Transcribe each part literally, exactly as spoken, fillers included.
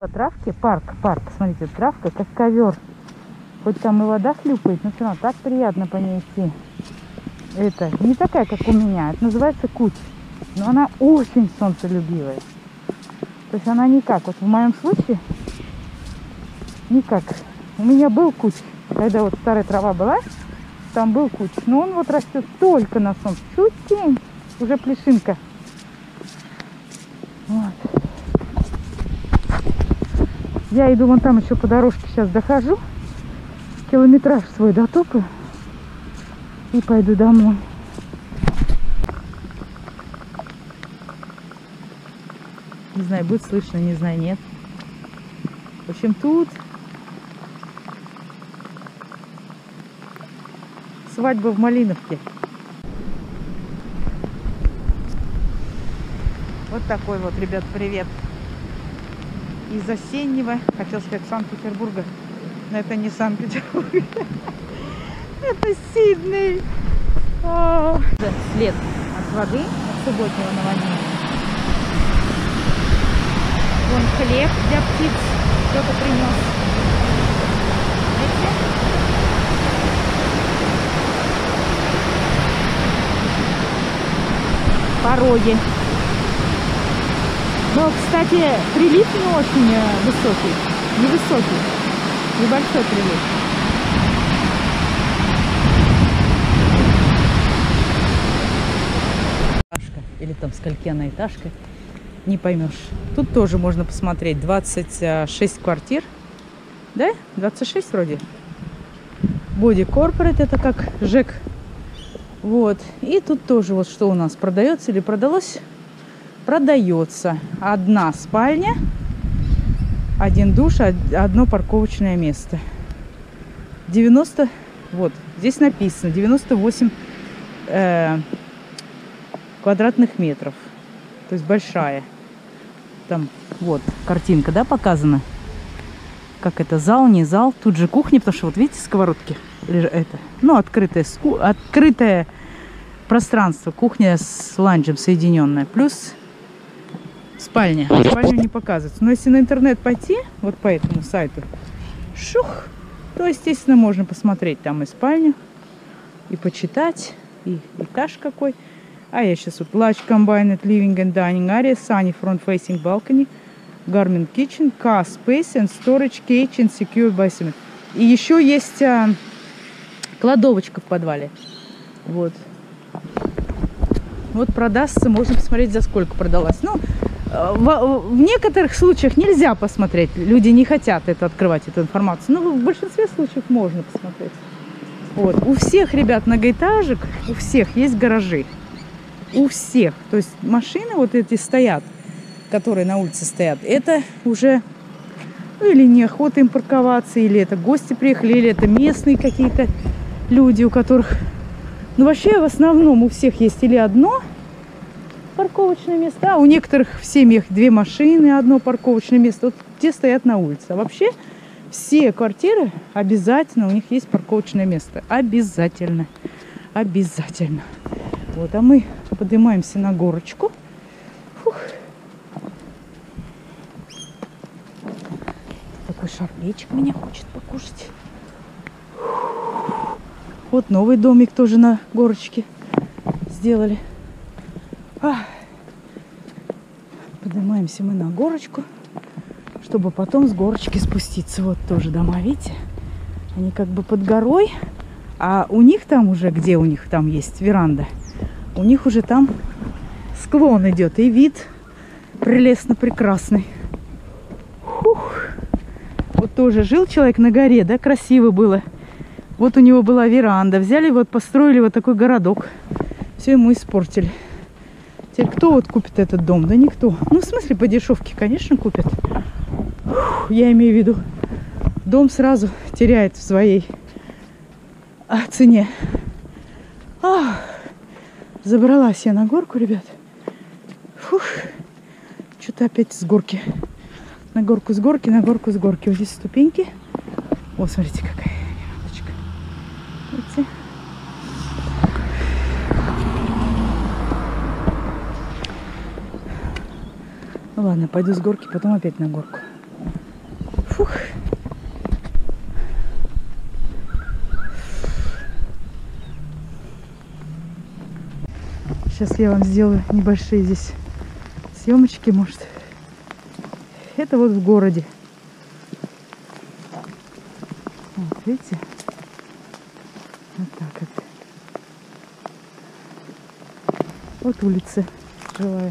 Травки, парк, парк, смотрите, травка как ковер. Хоть там и вода хлюпает, но все равно так приятно по ней идти. Это не такая, как у меня, это называется куть. Но она очень солнцелюбивая. То есть она никак, вот в моем случае, никак. У меня был куч, когда вот старая трава была, там был куч. Но он вот растет только на солнце. Чуть тень, уже плешинка. Вот. Я иду вон там еще по дорожке, сейчас дохожу. Километраж свой дотопаю. И пойду домой. Не знаю, будет слышно, не знаю, нет. В общем, тут свадьба в Малиновке. Вот такой вот, ребят, привет. Из осеннего, хотел сказать, Санкт-Петербурга. Но это не Санкт-Петербург. Это Сидней. След от воды от субботнего наводнения. Вон хлеб для птиц кто-то принес. Видите? Пороги. Но, кстати, прилив не очень высокий. Невысокий. Небольшой прилив. Или там скольки она этажка, не поймешь. Тут тоже можно посмотреть. двадцать шесть квартир. Да? двадцать шесть вроде. Боди Корпорат, это как ЖЭК. Вот. И тут тоже вот что у нас продается или продалось? Продается одна спальня, один душ, одно парковочное место. девяносто, вот, здесь написано девяносто восемь э, квадратных метров. То есть большая. Там вот картинка, да, показана. Как это, зал, не зал. Тут же кухня, потому что вот видите, сковородки. Это, ну, открытое, открытое пространство. Кухня с ланчем соединенная. Плюс спальня. Спальню не показывается. Но если на интернет пойти, вот по этому сайту, шух, то, естественно, можно посмотреть там и спальню, и почитать, и этаж какой. А я сейчас вот Large Combined Living and Dining Area, Sunny Front Facing Balcony, Garment Kitchen, Car Space and Storage Cage and Secure Basement. И еще есть а, кладовочка в подвале. Вот. Вот продастся, можно посмотреть, за сколько продалась. Ну, в, в некоторых случаях нельзя посмотреть. Люди не хотят это открывать, эту информацию. Но в большинстве случаев можно посмотреть. Вот. У всех ребят многоэтажек, у всех есть гаражи. У всех. То есть машины вот эти стоят, которые на улице стоят. Это уже, ну, или неохота им парковаться, или это гости приехали, или это местные какие-то люди, у которых... Ну, вообще, в основном у всех есть или одно парковочное место, а у некоторых в семьях две машины, одно парковочное место. Вот те стоят на улице. А вообще все квартиры обязательно, у них есть парковочное место. Обязательно. Обязательно. Вот, а мы поднимаемся на горочку. Фух. Такой шашлычок меня хочет покушать. Вот новый домик тоже на горочке сделали. А. Поднимаемся мы на горочку, чтобы потом с горочки спуститься. Вот тоже дома, видите? Они как бы под горой, а у них там уже, где у них там есть веранда, у них уже там склон идет, и вид прелестно прекрасный. Фух. Вот тоже жил человек на горе, да, красиво было. Вот у него была веранда. Взяли, вот построили вот такой городок. Все ему испортили. Теперь кто вот купит этот дом? Да никто. Ну, в смысле, по дешевке, конечно, купят. Фух, я имею в виду, дом сразу теряет в своей цене. Ах, забралась я на горку, ребят. Фух, что-то опять с горки. На горку с горки, на горку с горки. Вот здесь ступеньки. О, смотрите, какая. Видите? Ну ладно, пойду с горки, потом опять на горку. Сейчас я вам сделаю небольшие здесь съемочки, может. Это вот в городе. Вот, видите? Вот так вот. Вот улица жилая.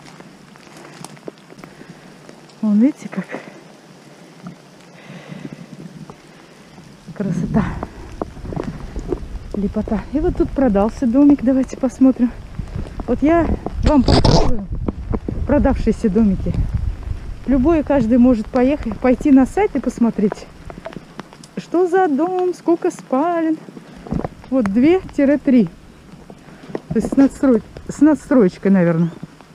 Вон, видите, как красота, лепота. И вот тут продался домик. Давайте посмотрим. Вот я вам показываю продавшиеся домики. Любой, каждый может поехать, пойти на сайт и посмотреть, что за дом, сколько спален. Вот два-три. То есть с, надстрой... с надстроечкой, наверное.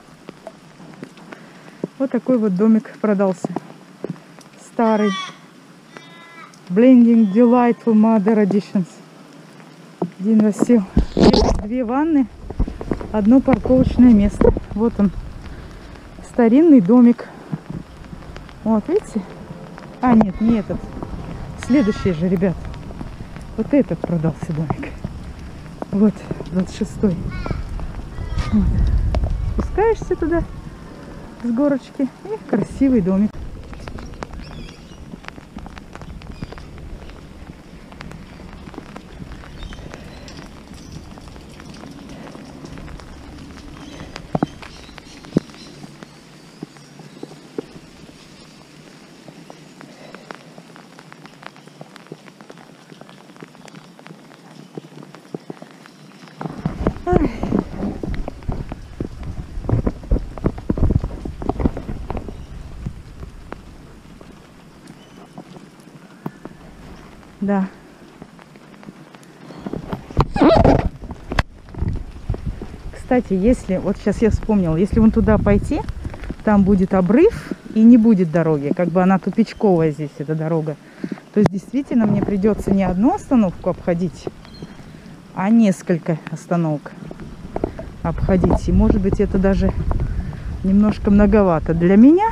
Вот такой вот домик продался. Старый. Blending Delightful Mother Editions. Один рассел. Две ванны, одно парковочное место. Вот он. Старинный домик. Вот, видите? А, нет, не этот. Следующий же, ребят. Вот этот продался домик. Вот, двадцать шестой. Вот. Спускаешься туда с горочки. И красивый домик. Ай. Да. Кстати, если, вот сейчас я вспомнила, если вон туда пойти, там будет обрыв и не будет дороги, как бы она тупичковая здесь, эта дорога. То есть действительно мне придется не одну остановку обходить, а несколько остановок обходить. И может быть это даже немножко многовато для меня.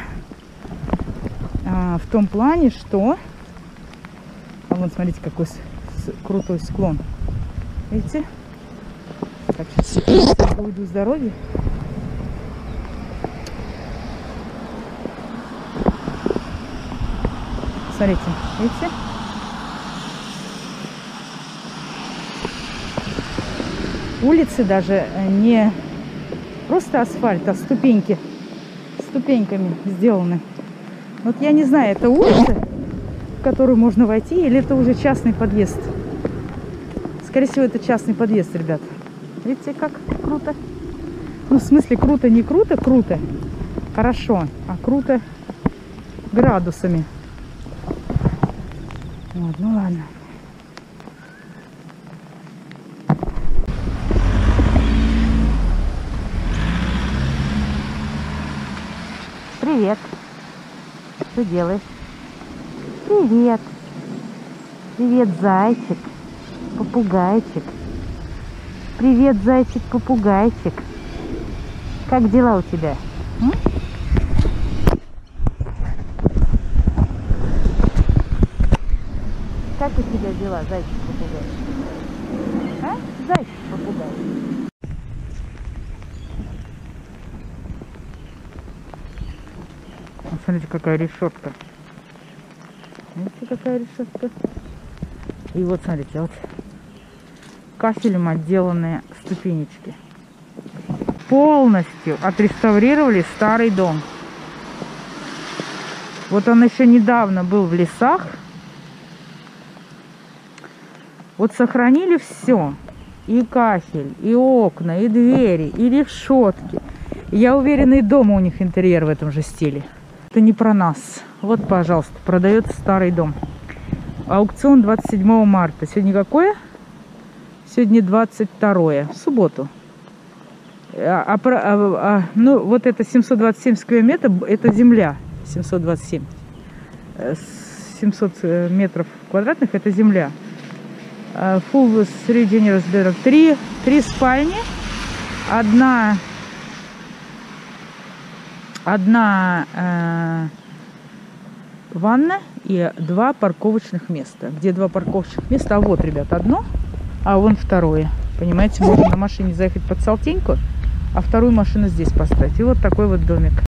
А, в том плане, что... А вон, смотрите, какой с, с, крутой склон. Видите? Так, сейчас уйду с дороги. Смотрите, видите? Улицы даже не просто асфальт, а ступеньки. Ступеньками сделаны. Вот я не знаю, это улица, в которую можно войти, или это уже частный подъезд. Скорее всего, это частный подъезд, ребят. Видите, как круто? Ну, в смысле, круто, не круто, круто. Хорошо, а круто градусами. Вот, ну ладно. Привет. Что делаешь? Привет. Привет, зайчик. Попугайчик. Привет, зайчик-попугайчик. Как дела у тебя? М? Как у тебя дела, зайчик-попугай? А? Зайчик-попугай. Смотрите, какая решетка. Видите, какая решетка? И вот, смотрите, вот кафелем отделанные ступенечки. Полностью отреставрировали старый дом. Вот он еще недавно был в лесах. Вот сохранили все. И кафель, и окна, и двери, и решетки. И я уверена, и дома у них интерьер в этом же стиле. Это не про нас. Вот, пожалуйста, продается старый дом. Аукцион двадцать седьмого марта. Сегодня какое? Сегодня двадцать второе. В субботу. А, а, а, а, ну, вот это семьсот двадцать семь скверометров, это земля. семьсот двадцать семь. семьсот метров квадратных это земля. Full three generous bedroom. Три, три спальни. Одна... Одна э, ванна и два парковочных места. Где два парковочных места? А вот, ребят, одно, а вон второе. Понимаете, можно на машине заехать под Салтеньку, а вторую машину здесь поставить. И вот такой вот домик.